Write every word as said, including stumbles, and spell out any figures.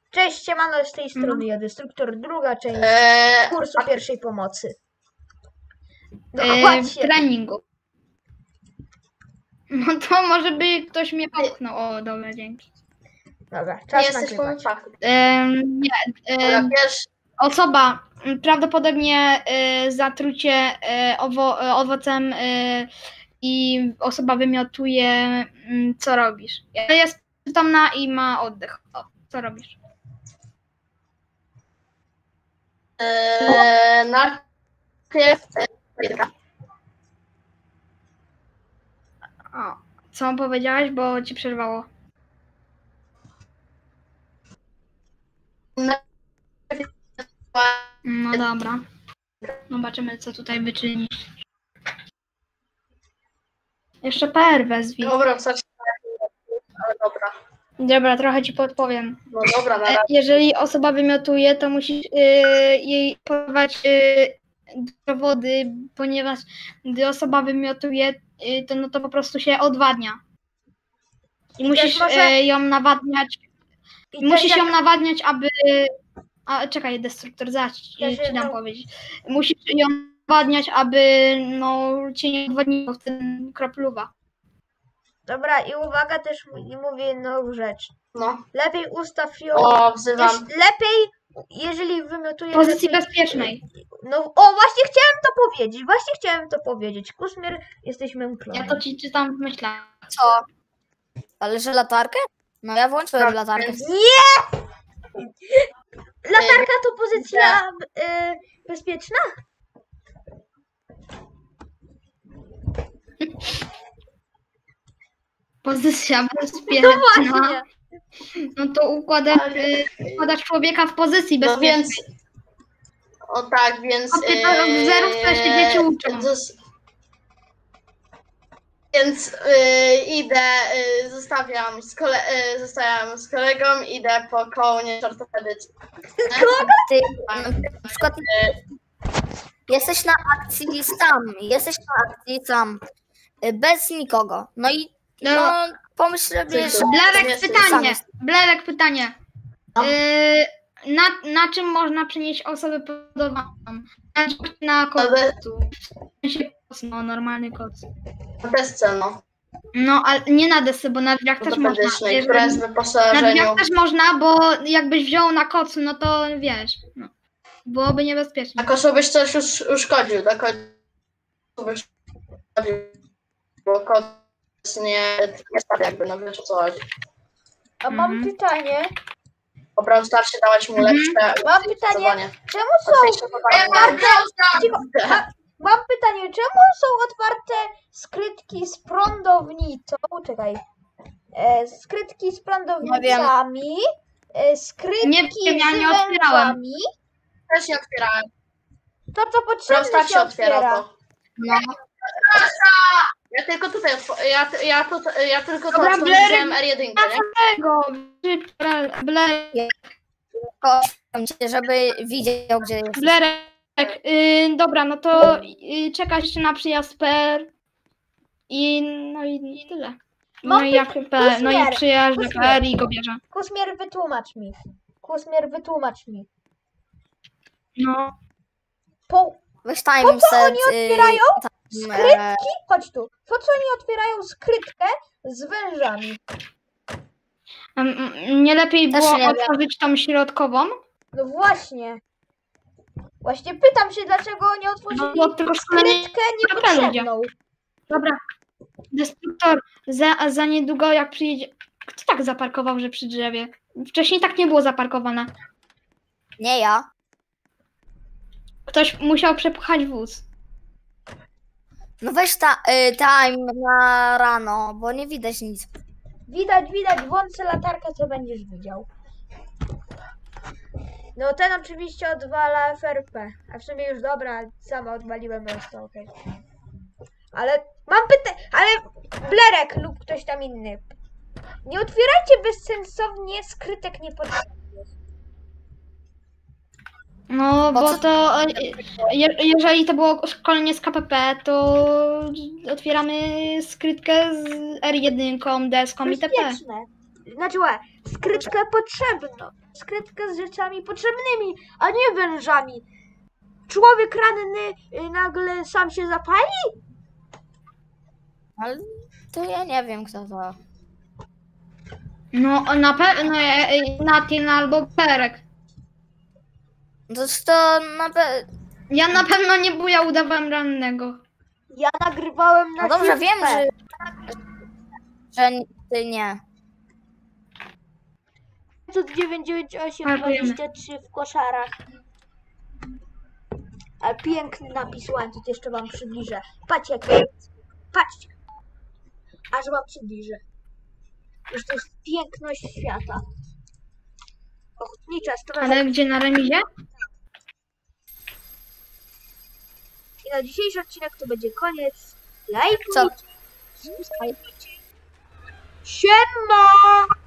Cześć, siemano, z tej strony ja, Destruktor, druga część Eee, kursu a... pierwszej pomocy. No Eee, chodźcie. treningu. No to może by ktoś mnie popchnął. O, dobra, dzięki. Dobra, Nie czas jesteś nagrywać. pomysłu. Ehm, nie, ehm, Wiesz, osoba m, prawdopodobnie e, zatrucie e, owo, e, owocem e, i osoba wymiotuje, m, co robisz. Jest przytomna i ma oddech. O, co robisz? eee, najpierw... O, co powiedziałaś, bo ci przerwało. No dobra. Zobaczymy, co tutaj wyczynisz. Jeszcze P R wezwij. Dobra, coś... Ale dobra. Dobra, trochę ci podpowiem. No dobra, na E, razie. Jeżeli osoba wymiotuje, to musisz y, jej podawać y, do wody, ponieważ gdy osoba wymiotuje, y, to no to po prostu się odwadnia. I, I musisz też może- y, ją nawadniać. I Musisz też ją jak- nawadniać, aby. A czekaj, Destruktor, zaś ci, Też ci dam no- powiedzieć. Musisz ją nawadniać, aby no cię nie odwadniło w ten kropluwa. Dobra, i uwaga, też m- i mówię jedną rzecz. No. Lepiej ustaw ją... O, wzywam. Jeż- lepiej, jeżeli wymiotujesz... W pozycji lepiej- bezpiecznej. No, o, właśnie chciałem to powiedzieć, właśnie chciałem to powiedzieć. Kusmier, jesteś męklonem. Ja to ci czytam w myślach. Co? Ale że latarkę? No ja włączyłem Tak, latarkę. więc- Nie! Latarka to pozycja y, bezpieczna? Pozycja bezpieczna. No właśnie. No to układasz, Ale- y, układasz człowieka w pozycji No bezpiecznej. więc... O tak, więc... Chłopie, to od zerówce się dzieci uczą. zos- Więc yy, idę, yy, zostawiam, z kole- yy, zostawiam z kolegą, idę po kołnie ortopedycznej. Ty na przykład jesteś na akcji sam, jesteś na akcji sam, y, bez nikogo. No i No. no, pomyśl sobie, że Blerek Jesteś pytanie, sam. Blerek pytanie. No. Y, na, na czym można przenieść osobę powodowaną? Na, na kocu. W sensie koc, no normalny koc. Na desce, no. No, ale nie na desce, bo na drzwiach też można. Ortopedycznej, Jeżeli- która jest w Na wyposażeniu. drzwiach też można, bo jakbyś wziął na kocu, no to wiesz, no, byłoby niebezpiecznie. Na kocu byś coś już uszkodził, na kocu byś uszkodził, bo koc nie, nie stawia jakby, no wiesz o co chodzi. A mam Mhm. pytanie. Po prostu starszy dawać mu Mhm. lepsze Mam pytanie, zastosowanie. czemu są Łatwiejsze podanie. Cicho, a, mam pytanie, czemu są otwarte skrytki z prądownicą? Czekaj. E, skrytki z prądownicami, e, skrytki Nie wiem, ja z nie otwierałem. wężami. Też nie otwierałem. To, co potrzebne Prostak się się otwiera otwiera. to. no, Ja tylko tutaj, otw- ja, ja, tu, ja tylko to Dobra, otworzyłem R jeden, nie? Tego, Blerek, kocham cię, żeby widział, gdzie jest. Blerek, y, dobra, no to y, czekasz jeszcze na przyjazd P R i no i tyle. No Mam i jak P R, no i Kusmier, przyjeżdża Kusmier. P R i go bierze. Kusmier, wytłumacz mi. Kusmier, wytłumacz mi. No, Po, Weź time Po co set. oni otwierają y, tam, e, skrytki, chodź tu. Po co oni otwierają skrytkę z wężami? em, em, nie lepiej Też było nie wiem. otworzyć tą środkową? No właśnie. Właśnie pytam się, dlaczego oni No otworzyli bo tylko szkolenie. skrytkę Dobra, ludzie. niepotrzebną. Dobra, Destruktor, za, za niedługo jak przyjedzie... Kto tak zaparkował, że przy drzewie? Wcześniej tak nie było zaparkowane. Nie ja. Ktoś musiał przepchać wóz. No weź ta, y, time na rano, bo nie widać nic. Widać, widać, włącz sobie latarkę, co będziesz widział. No ten oczywiście odwala F R P. A w sumie już dobra, sama odwaliłem, więc to okej. Ale mam pytanie, ale Blerek lub ktoś tam inny. Nie otwierajcie bezsensownie skrytek niepotrzebnych. No, Bo bo co- to, e, je, jeżeli to było szkolenie z K P P, to otwieramy skrytkę z R jeden, deską itp. Bezpieczne. Znaczy, łe, skrytkę potrzebną. Skrytkę z rzeczami potrzebnymi, a nie wężami. Człowiek ranny y, nagle sam się zapali? Ale to ja nie wiem, kto to. No na pewno Natin albo Perek. To, to na pe... Ja na pewno nie, bo ja udawałem rannego. Ja nagrywałem na No dobrze, filmie. wiem, że, że ty nie. dziewięć dziewięć osiem Dziękujemy. dwadzieścia trzy w koszarach. A piękny napis łańcuch, jeszcze wam przybliżę. Patrzcie, jak jest. Patrzcie. Aż wam przybliżę. Już to jest piękność świata. Ochotnicza straż. Ale gdzie, na remizie? I na dzisiejszy odcinek to będzie koniec. Co? Lajkujcie. Siema!